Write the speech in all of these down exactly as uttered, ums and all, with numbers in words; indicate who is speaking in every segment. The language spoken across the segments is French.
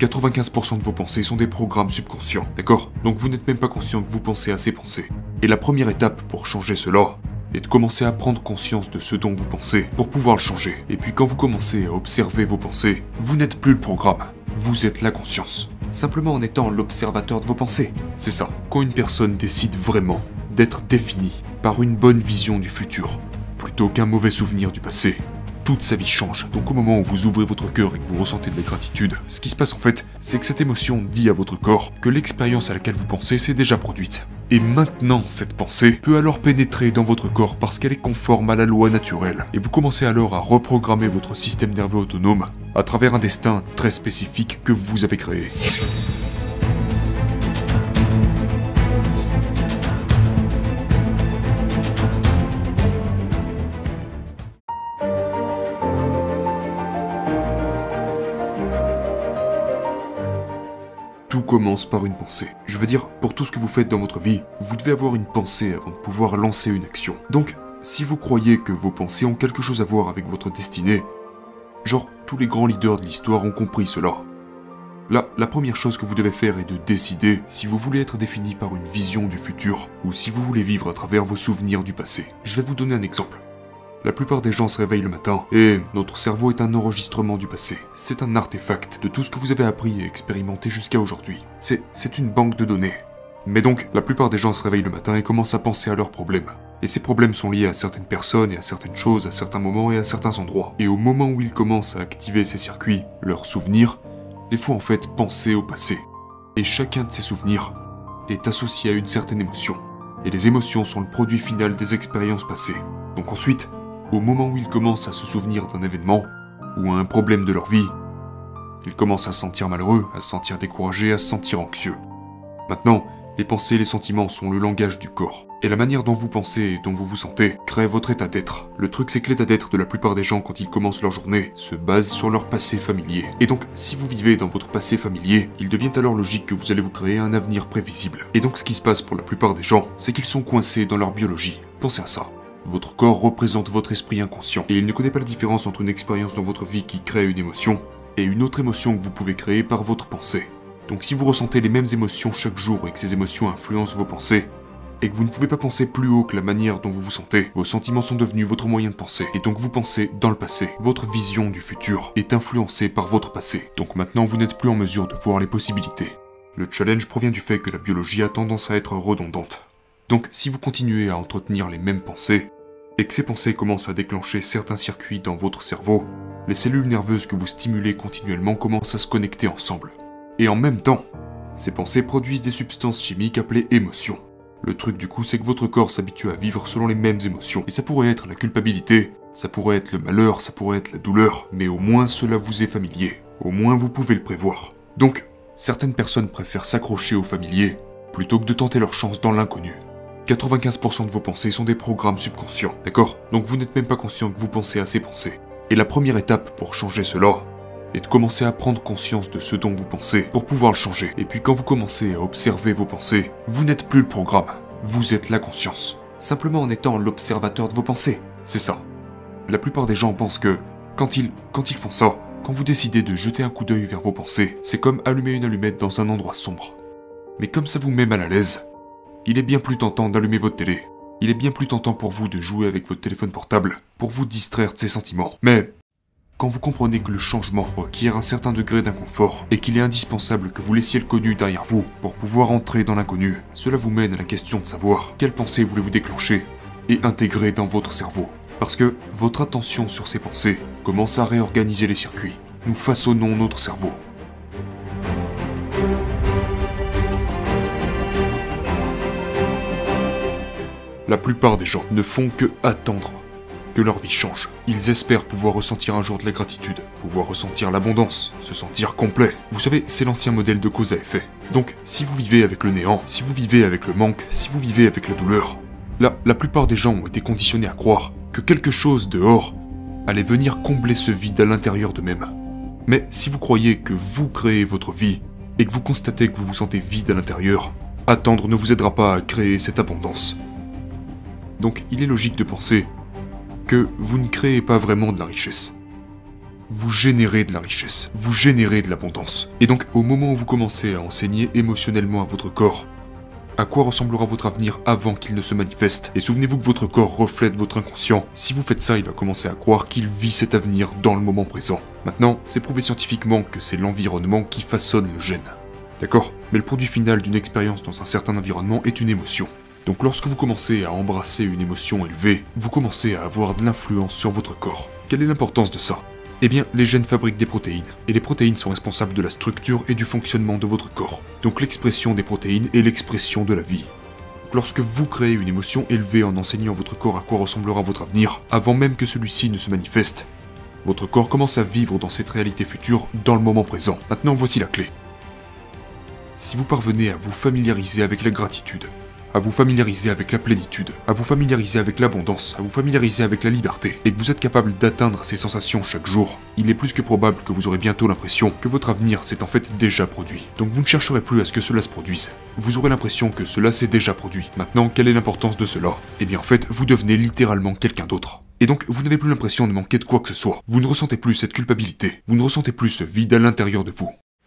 Speaker 1: quatre-vingt-quinze pour cent de vos pensées sont des programmes subconscients, d'accord? Donc vous n'êtes même pas conscient que vous pensez à ces pensées. Et la première étape pour changer cela est de commencer à prendre conscience de ce dont vous pensez pour pouvoir le changer. Et puis quand vous commencez à observer vos pensées, vous n'êtes plus le programme, vous êtes la conscience. Simplement en étant l'observateur de vos pensées. C'est ça. Quand une personne décide vraiment d'être définie par une bonne vision du futur, plutôt qu'un mauvais souvenir du passé, toute sa vie change. Donc au moment où vous ouvrez votre cœur et que vous ressentez de la gratitude, ce qui se passe en fait, c'est que cette émotion dit à votre corps que l'expérience à laquelle vous pensez s'est déjà produite. Et maintenant, cette pensée peut alors pénétrer dans votre corps parce qu'elle est conforme à la loi naturelle. Et vous commencez alors à reprogrammer votre système nerveux autonome à travers un destin très spécifique que vous avez créé. Tout commence par une pensée. Je veux dire, pour tout ce que vous faites dans votre vie, vous devez avoir une pensée avant de pouvoir lancer une action. Donc, si vous croyez que vos pensées ont quelque chose à voir avec votre destinée, genre, tous les grands leaders de l'histoire ont compris cela. Là, la première chose que vous devez faire est de décider si vous voulez être défini par une vision du futur ou si vous voulez vivre à travers vos souvenirs du passé. Je vais vous donner un exemple. La plupart des gens se réveillent le matin, et notre cerveau est un enregistrement du passé. C'est un artefact de tout ce que vous avez appris et expérimenté jusqu'à aujourd'hui. C'est, c'est une banque de données. Mais donc, la plupart des gens se réveillent le matin et commencent à penser à leurs problèmes. Et ces problèmes sont liés à certaines personnes et à certaines choses, à certains moments et à certains endroits. Et au moment où ils commencent à activer ces circuits, leurs souvenirs, les font en fait penser au passé. Et chacun de ces souvenirs est associé à une certaine émotion. Et les émotions sont le produit final des expériences passées. Donc ensuite, au moment où ils commencent à se souvenir d'un événement, ou à un problème de leur vie, ils commencent à se sentir malheureux, à se sentir découragés, à se sentir anxieux. Maintenant, les pensées et les sentiments sont le langage du corps. Et la manière dont vous pensez et dont vous vous sentez crée votre état d'être. Le truc c'est que l'état d'être de la plupart des gens quand ils commencent leur journée se base sur leur passé familier. Et donc, si vous vivez dans votre passé familier, il devient alors logique que vous allez vous créer un avenir prévisible. Et donc ce qui se passe pour la plupart des gens, c'est qu'ils sont coincés dans leur biologie. Pensez à ça. Votre corps représente votre esprit inconscient, et il ne connaît pas la différence entre une expérience dans votre vie qui crée une émotion, et une autre émotion que vous pouvez créer par votre pensée. Donc si vous ressentez les mêmes émotions chaque jour et que ces émotions influencent vos pensées, et que vous ne pouvez pas penser plus haut que la manière dont vous vous sentez, vos sentiments sont devenus votre moyen de penser, et donc vous pensez dans le passé. Votre vision du futur est influencée par votre passé, donc maintenant vous n'êtes plus en mesure de voir les possibilités. Le challenge provient du fait que la biologie a tendance à être redondante. Donc si vous continuez à entretenir les mêmes pensées, et que ces pensées commencent à déclencher certains circuits dans votre cerveau, les cellules nerveuses que vous stimulez continuellement commencent à se connecter ensemble. Et en même temps, ces pensées produisent des substances chimiques appelées émotions. Le truc du coup, c'est que votre corps s'habitue à vivre selon les mêmes émotions. Et ça pourrait être la culpabilité, ça pourrait être le malheur, ça pourrait être la douleur, mais au moins cela vous est familier. Au moins vous pouvez le prévoir. Donc, certaines personnes préfèrent s'accrocher au familier plutôt que de tenter leur chance dans l'inconnu. quatre-vingt-quinze pour cent de vos pensées sont des programmes subconscients, d'accord? Donc vous n'êtes même pas conscient que vous pensez à ces pensées. Et la première étape pour changer cela est de commencer à prendre conscience de ce dont vous pensez pour pouvoir le changer. Et puis quand vous commencez à observer vos pensées, vous n'êtes plus le programme, vous êtes la conscience. Simplement en étant l'observateur de vos pensées, c'est ça. La plupart des gens pensent que quand ils, quand ils font ça, quand vous décidez de jeter un coup d'œil vers vos pensées, c'est comme allumer une allumette dans un endroit sombre. Mais comme ça vous met mal à l'aise, il est bien plus tentant d'allumer votre télé. Il est bien plus tentant pour vous de jouer avec votre téléphone portable, pour vous distraire de ces sentiments. Mais quand vous comprenez que le changement requiert un certain degré d'inconfort et qu'il est indispensable que vous laissiez le connu derrière vous pour pouvoir entrer dans l'inconnu, cela vous mène à la question de savoir quelles pensées voulez-vous déclencher et intégrer dans votre cerveau. Parce que votre attention sur ces pensées commence à réorganiser les circuits. Nous façonnons notre cerveau. La plupart des gens ne font que attendre que leur vie change. Ils espèrent pouvoir ressentir un jour de la gratitude, pouvoir ressentir l'abondance, se sentir complet. Vous savez, c'est l'ancien modèle de cause à effet. Donc, si vous vivez avec le néant, si vous vivez avec le manque, si vous vivez avec la douleur, là, la plupart des gens ont été conditionnés à croire que quelque chose dehors allait venir combler ce vide à l'intérieur d'eux-mêmes. Mais si vous croyez que vous créez votre vie, et que vous constatez que vous vous sentez vide à l'intérieur, attendre ne vous aidera pas à créer cette abondance. Donc il est logique de penser que vous ne créez pas vraiment de la richesse. vous générez de la richesse, vous générez de l'abondance. Et donc, au moment où vous commencez à enseigner émotionnellement à votre corps, à quoi ressemblera votre avenir avant qu'il ne se manifeste? Et souvenez-vous que votre corps reflète votre inconscient. Si vous faites ça, il va commencer à croire qu'il vit cet avenir dans le moment présent. Maintenant, c'est prouvé scientifiquement que c'est l'environnement qui façonne le gène. D'accord? Mais le produit final d'une expérience dans un certain environnement est une émotion. Donc lorsque vous commencez à embrasser une émotion élevée, vous commencez à avoir de l'influence sur votre corps. Quelle est l'importance de ça? Eh bien, les gènes fabriquent des protéines, et les protéines sont responsables de la structure et du fonctionnement de votre corps. Donc l'expression des protéines est l'expression de la vie. Donc, lorsque vous créez une émotion élevée en enseignant à votre corps à quoi ressemblera votre avenir, avant même que celui-ci ne se manifeste, votre corps commence à vivre dans cette réalité future dans le moment présent. Maintenant, voici la clé. Si vous parvenez à vous familiariser avec la gratitude, à vous familiariser avec la plénitude, à vous familiariser avec l'abondance, à vous familiariser avec la liberté, et que vous êtes capable d'atteindre ces sensations chaque jour, il est plus que probable que vous aurez bientôt l'impression que votre avenir s'est en fait déjà produit. Donc vous ne chercherez plus à ce que cela se produise. Vous aurez l'impression que cela s'est déjà produit. Maintenant, quelle est l'importance de cela? Eh bien en fait, vous devenez littéralement quelqu'un d'autre. Et donc, vous n'avez plus l'impression de manquer de quoi que ce soit. Vous ne ressentez plus cette culpabilité. Vous ne ressentez plus ce vide à l'intérieur de vous.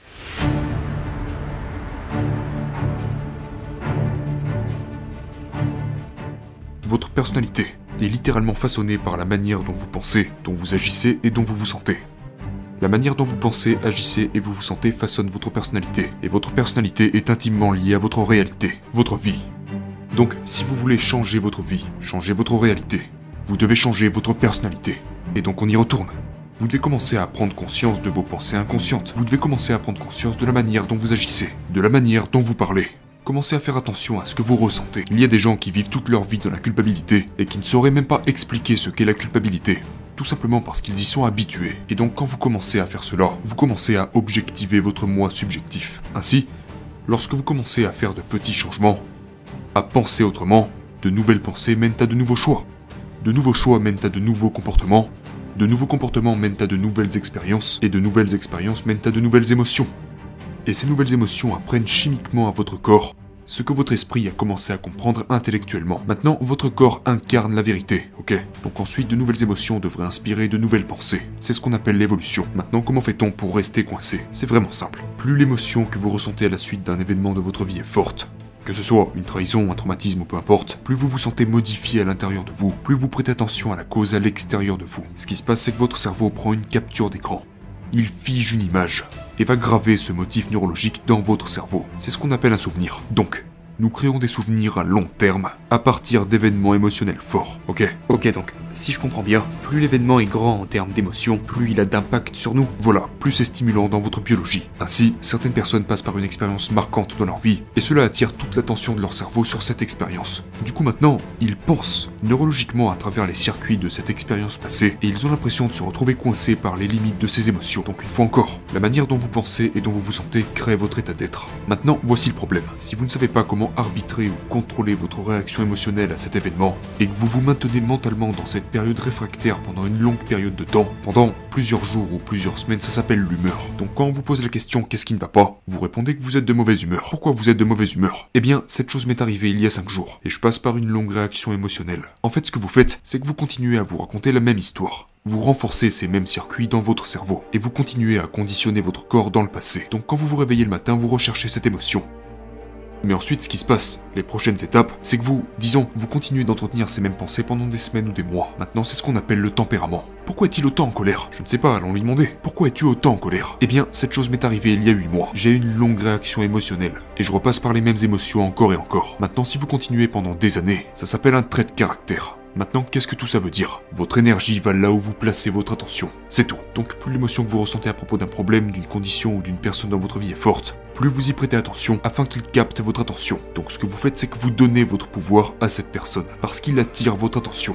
Speaker 1: Votre personnalité est littéralement façonnée par la manière dont vous pensez, dont vous agissez et dont vous vous sentez. La manière dont vous pensez, agissez et vous vous sentez façonne votre personnalité, et votre personnalité est intimement liée à votre réalité, votre vie. Donc, si vous voulez changer votre vie, changer votre réalité, vous devez changer votre personnalité. Et donc on y retourne. Vous devez commencer à prendre conscience de vos pensées inconscientes. Vous devez commencer à prendre conscience de la manière dont vous agissez, de la manière dont vous parlez. Commencez à faire attention à ce que vous ressentez. Il y a des gens qui vivent toute leur vie dans la culpabilité et qui ne sauraient même pas expliquer ce qu'est la culpabilité. Tout simplement parce qu'ils y sont habitués. Et donc quand vous commencez à faire cela, vous commencez à objectiver votre moi subjectif. Ainsi, lorsque vous commencez à faire de petits changements, à penser autrement, de nouvelles pensées mènent à de nouveaux choix. De nouveaux choix mènent à de nouveaux comportements. De nouveaux comportements mènent à de nouvelles expériences. Et de nouvelles expériences mènent à de nouvelles émotions. Et ces nouvelles émotions apprennent chimiquement à votre corps ce que votre esprit a commencé à comprendre intellectuellement. Maintenant, votre corps incarne la vérité, ok? Donc ensuite, de nouvelles émotions devraient inspirer de nouvelles pensées. C'est ce qu'on appelle l'évolution. Maintenant, comment fait-on pour rester coincé? C'est vraiment simple. Plus l'émotion que vous ressentez à la suite d'un événement de votre vie est forte, que ce soit une trahison, un traumatisme ou peu importe, plus vous vous sentez modifié à l'intérieur de vous, plus vous prêtez attention à la cause à l'extérieur de vous. Ce qui se passe, c'est que votre cerveau prend une capture d'écran. Il fige une image et va graver ce motif neurologique dans votre cerveau. C'est ce qu'on appelle un souvenir. Donc, nous créons des souvenirs à long terme, à partir d'événements émotionnels forts, ok?
Speaker 2: Ok, donc, si je comprends bien, plus l'événement est grand en termes d'émotion, plus il a d'impact sur nous.
Speaker 1: Voilà, plus c'est stimulant dans votre biologie. Ainsi, certaines personnes passent par une expérience marquante dans leur vie, et cela attire toute l'attention de leur cerveau sur cette expérience. Du coup maintenant, ils pensent neurologiquement à travers les circuits de cette expérience passée, et ils ont l'impression de se retrouver coincés par les limites de ces émotions. Donc une fois encore, la manière dont vous pensez et dont vous vous sentez crée votre état d'être. Maintenant, voici le problème. Si vous ne savez pas comment arbitrer ou contrôler votre réaction émotionnelle à cet événement, et que vous vous maintenez mentalement dans cette période réfractaire pendant une longue période de temps, pendant plusieurs jours ou plusieurs semaines, ça s'appelle l'humeur. Donc quand on vous pose la question qu'est-ce qui ne va pas, vous répondez que vous êtes de mauvaise humeur. Pourquoi vous êtes de mauvaise humeur? Eh bien, cette chose m'est arrivée il y a cinq jours, et je passe par une longue réaction émotionnelle. En fait, ce que vous faites, c'est que vous continuez à vous raconter la même histoire. Vous renforcez ces mêmes circuits dans votre cerveau, et vous continuez à conditionner votre corps dans le passé. Donc quand vous vous réveillez le matin, vous recherchez cette émotion. Mais ensuite, ce qui se passe, les prochaines étapes, c'est que vous, disons, vous continuez d'entretenir ces mêmes pensées pendant des semaines ou des mois. Maintenant, c'est ce qu'on appelle le tempérament. Pourquoi est-il autant en colère? Je ne sais pas, allons lui demander. Pourquoi es-tu autant en colère? Eh bien, cette chose m'est arrivée il y a huit mois. J'ai eu une longue réaction émotionnelle, et je repasse par les mêmes émotions encore et encore. Maintenant, si vous continuez pendant des années, ça s'appelle un trait de caractère. Maintenant, qu'est-ce que tout ça veut dire? Votre énergie va là où vous placez votre attention. C'est tout. Donc, plus l'émotion que vous ressentez à propos d'un problème, d'une condition ou d'une personne dans votre vie est forte, plus vous y prêtez attention afin qu'il capte votre attention. Donc, ce que vous faites, c'est que vous donnez votre pouvoir à cette personne, parce qu'il attire votre attention.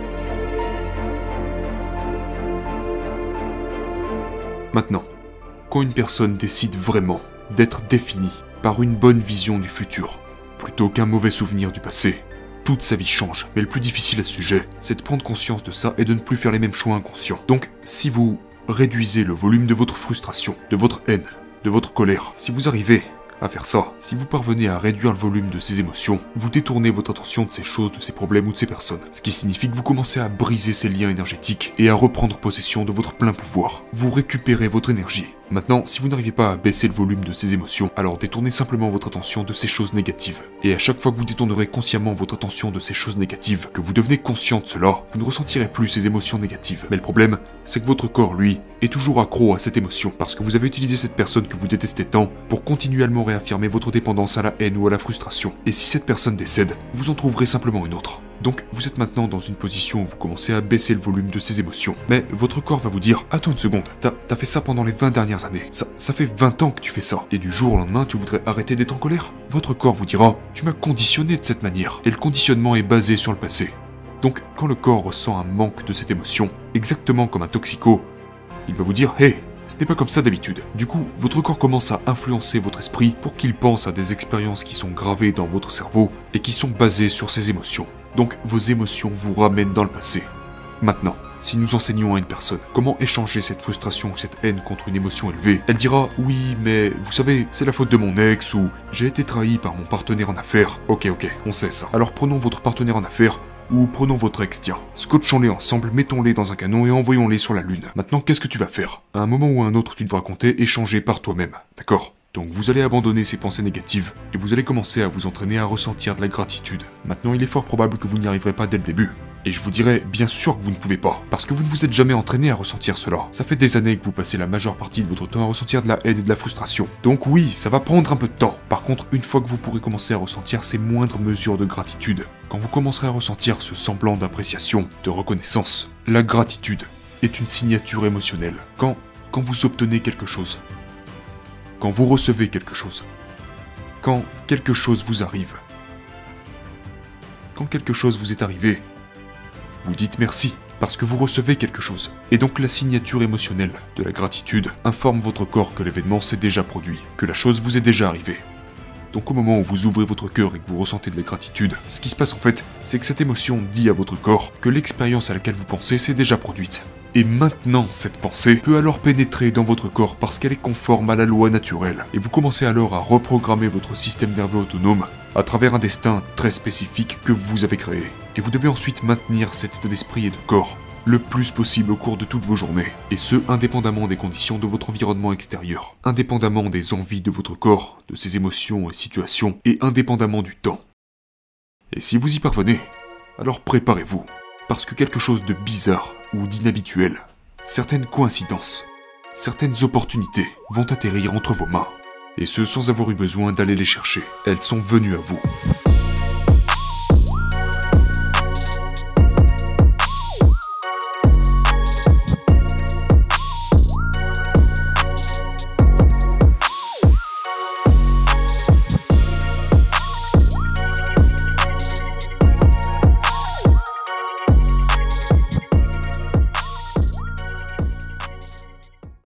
Speaker 1: Maintenant, quand une personne décide vraiment d'être définie par une bonne vision du futur, plutôt qu'un mauvais souvenir du passé, toute sa vie change. Mais le plus difficile à ce sujet, c'est de prendre conscience de ça et de ne plus faire les mêmes choix inconscients. Donc, si vous réduisez le volume de votre frustration, de votre haine, de votre colère, si vous arrivez à faire ça. Si vous parvenez à réduire le volume de ces émotions, vous détournez votre attention de ces choses, de ces problèmes ou de ces personnes. Ce qui signifie que vous commencez à briser ces liens énergétiques et à reprendre possession de votre plein pouvoir. Vous récupérez votre énergie. Maintenant, si vous n'arrivez pas à baisser le volume de ces émotions, alors détournez simplement votre attention de ces choses négatives. Et à chaque fois que vous détournerez consciemment votre attention de ces choses négatives, que vous devenez conscient de cela, vous ne ressentirez plus ces émotions négatives. Mais le problème, c'est que votre corps, lui, est toujours accro à cette émotion, parce que vous avez utilisé cette personne que vous détestez tant pour continuellement réaffirmer votre dépendance à la haine ou à la frustration. Et si cette personne décède, vous en trouverez simplement une autre. Donc, vous êtes maintenant dans une position où vous commencez à baisser le volume de ces émotions. Mais votre corps va vous dire, attends une seconde, t'as t'as fait ça pendant les vingt dernières années. Ça, ça fait vingt ans que tu fais ça. Et du jour au lendemain, tu voudrais arrêter d'être en colère? Votre corps vous dira, tu m'as conditionné de cette manière. Et le conditionnement est basé sur le passé. Donc, quand le corps ressent un manque de cette émotion, exactement comme un toxico, il va vous dire, hey, ce n'est pas comme ça d'habitude. Du coup, votre corps commence à influencer votre esprit pour qu'il pense à des expériences qui sont gravées dans votre cerveau et qui sont basées sur ces émotions. Donc, vos émotions vous ramènent dans le passé. Maintenant, si nous enseignons à une personne comment échanger cette frustration ou cette haine contre une émotion élevée, elle dira « Oui, mais vous savez, c'est la faute de mon ex » ou « J'ai été trahi par mon partenaire en affaires ». Ok, ok, on sait ça. Alors prenons votre partenaire en affaires ou prenons votre ex, tiens. Scotchons-les ensemble, mettons-les dans un canon et envoyons-les sur la lune. Maintenant, qu'est-ce que tu vas faire? À un moment ou à un autre, tu devras compter et changer par toi-même, d'accord? Donc vous allez abandonner ces pensées négatives et vous allez commencer à vous entraîner à ressentir de la gratitude. Maintenant, il est fort probable que vous n'y arriverez pas dès le début. Et je vous dirais bien sûr que vous ne pouvez pas, parce que vous ne vous êtes jamais entraîné à ressentir cela. Ça fait des années que vous passez la majeure partie de votre temps à ressentir de la haine et de la frustration. Donc oui, ça va prendre un peu de temps. Par contre, une fois que vous pourrez commencer à ressentir ces moindres mesures de gratitude, quand vous commencerez à ressentir ce semblant d'appréciation, de reconnaissance, la gratitude est une signature émotionnelle. Quand, quand vous obtenez quelque chose, quand vous recevez quelque chose, quand quelque chose vous arrive, quand quelque chose vous est arrivé, vous dites merci, parce que vous recevez quelque chose. Et donc la signature émotionnelle de la gratitude informe votre corps que l'événement s'est déjà produit, que la chose vous est déjà arrivée. Donc au moment où vous ouvrez votre cœur et que vous ressentez de la gratitude, ce qui se passe en fait, c'est que cette émotion dit à votre corps que l'expérience à laquelle vous pensez s'est déjà produite. Et maintenant, cette pensée peut alors pénétrer dans votre corps parce qu'elle est conforme à la loi naturelle. Et vous commencez alors à reprogrammer votre système nerveux autonome à travers un destin très spécifique que vous avez créé. Et vous devez ensuite maintenir cet état d'esprit et de corps le plus possible au cours de toutes vos journées. Et ce, indépendamment des conditions de votre environnement extérieur. Indépendamment des envies de votre corps, de ses émotions et situations, et indépendamment du temps. Et si vous y parvenez, alors préparez-vous. Parce que quelque chose de bizarre ou d'inhabituel, certaines coïncidences, certaines opportunités vont atterrir entre vos mains. Et ce sans avoir eu besoin d'aller les chercher. Elles sont venues à vous.